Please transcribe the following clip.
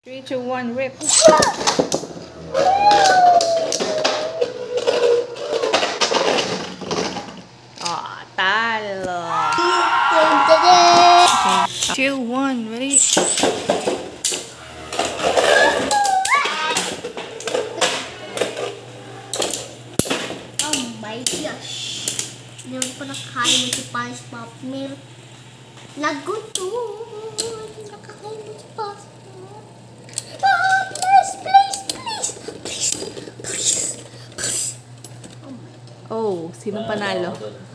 3, 2, 1, rip. Oh, talo. Okay. 2, 1, ready? Oh my gosh. Hindi ko pa nakakain mo si Vanish Fafnir. Nagutom. Nakakain mo si Vanish. Ah, please, please, please. Please, please, please. Oh my God. Oh, sinong panalo?